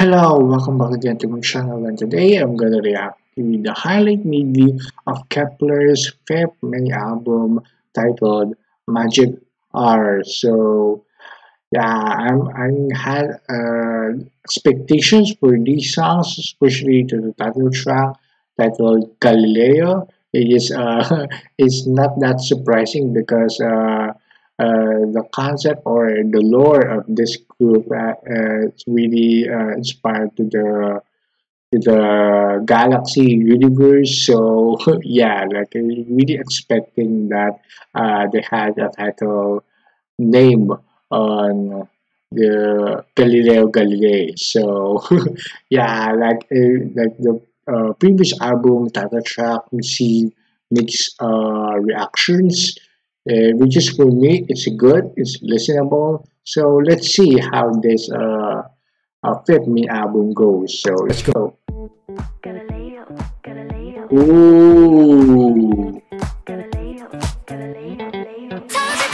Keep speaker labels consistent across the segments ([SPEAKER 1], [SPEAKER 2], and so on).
[SPEAKER 1] Hello, welcome back again to my channel, and today I'm gonna react to the highlight medley of Kep1er's fifth May album titled Magic R. So yeah, I had expectations for these songs, especially to the title track titled Galileo. It is it's not that surprising because the concept or the lore of this group it's really inspired to the galaxy universe. So yeah, like I really expecting that they had a title name on the Galileo Galilei. So yeah, like the previous album title track received mixed reactions, which is for me it's good, it's listenable. So let's see how this Fit Me album goes. So let's go.
[SPEAKER 2] Galileo, Galileo,
[SPEAKER 1] Ooh.
[SPEAKER 2] Galileo, Galileo, Galileo.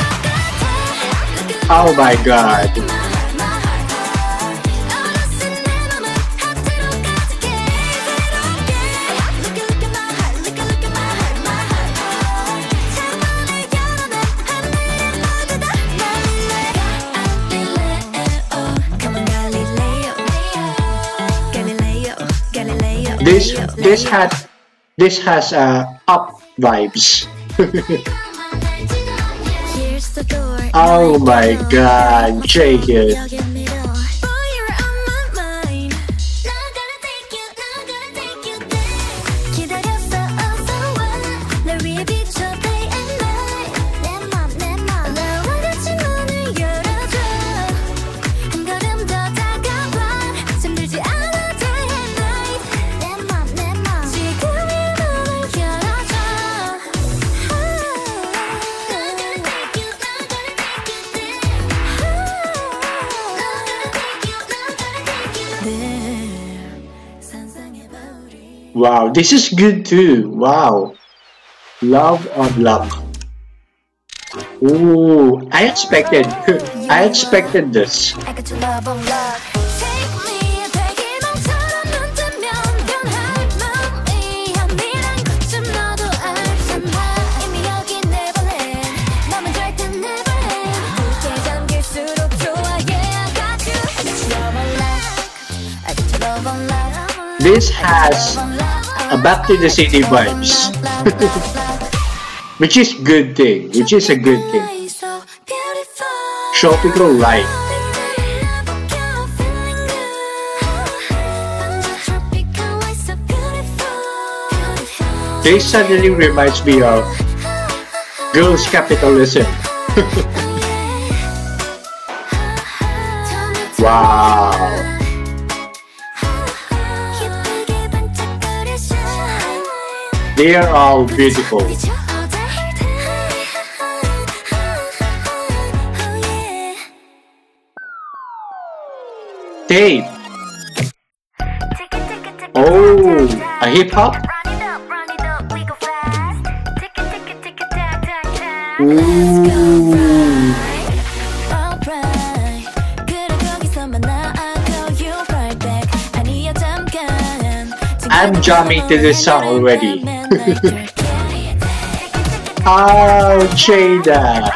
[SPEAKER 1] Oh my god. This this has up vibes. Oh my god, check it. Wow, this is good too. Wow. Love on Luck. Ooh, I expected I expected this. This has a back to the city vibes. Which is good thing, which is a good thing. Tropical life. This suddenly reminds me of girls' capitalism. Wow. They are all beautiful. Tape. Oh, a hip hop? Ooh. I'm jamming to this song already. Oh, Jada.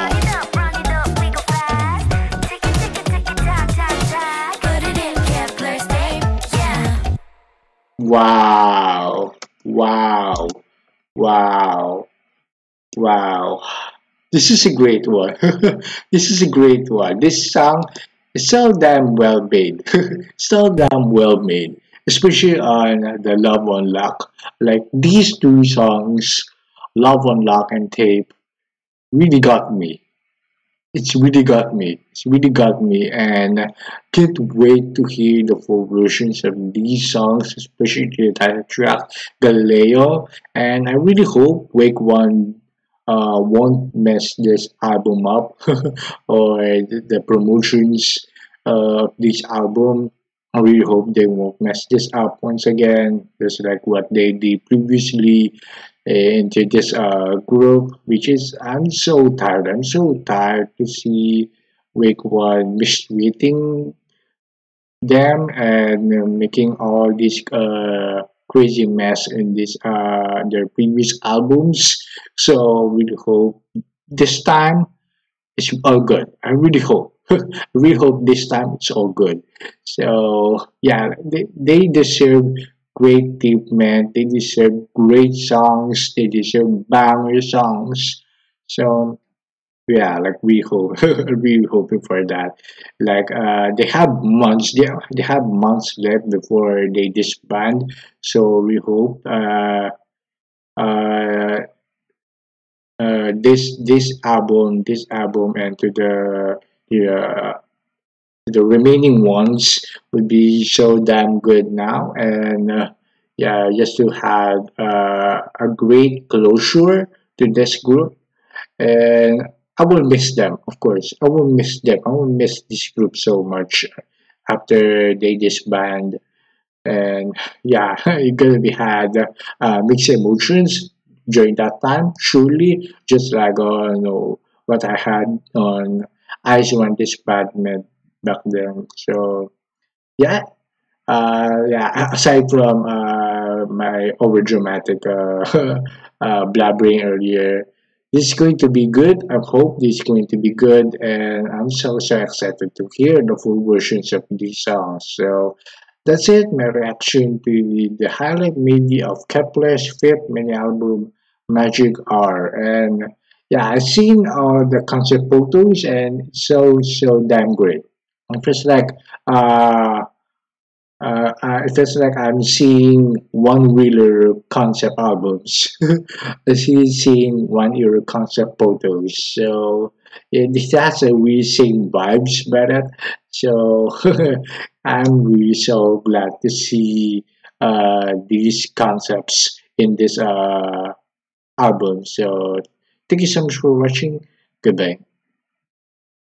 [SPEAKER 1] Wow. Wow. Wow. Wow. This is a great one. This is a great one. This song is so damn well made. So damn well made. Especially on the Love on Lock. Like these two songs, Love on Lock and Tape, really got me. It's really got me. It's really got me, and can't wait to hear the full versions of these songs, especially the title track Galileo. And I really hope Wake One won't mess this album up or the promotions of this album. I really hope they won't mess this up once again, just like what they did previously into this group, which is I'm so tired. I'm so tired to see Wake One mistreating them and making all this crazy mess in this their previous albums. So really hope this time it's all good. I really hope. I really hope this time it's all good. So yeah, they deserve great treatment. They deserve great songs. They deserve banger songs. So yeah, like we hope, really hoping for that. Like they have months. They have months left before they disband. So we hope uh, this album and to the remaining ones would be so damn good now. And yeah, just to have a great closure to this group. And I will miss them, of course. I will miss them. I will miss this group so much after they disband. And yeah, you're gonna be had mixed emotions during that time. Surely, just like what I had on Ice One Disbandment back then. So yeah, yeah. Aside from my overdramatic blabbering earlier, this is going to be good. I hope this is going to be good, and I'm so excited to hear the full versions of these songs. So that's it. My reaction to the highlight maybe of Kepler's fifth mini album, Magic R, and yeah, I've seen all the concept photos, and it's so damn great. It feels like uh it feels like I'm seeing one wheeler concept albums. I see seeing one wheeler concept photos. So yeah, this has a really same vibes about it. So I'm really so glad to see these concepts in this album. So thank you so much for watching. Goodbye.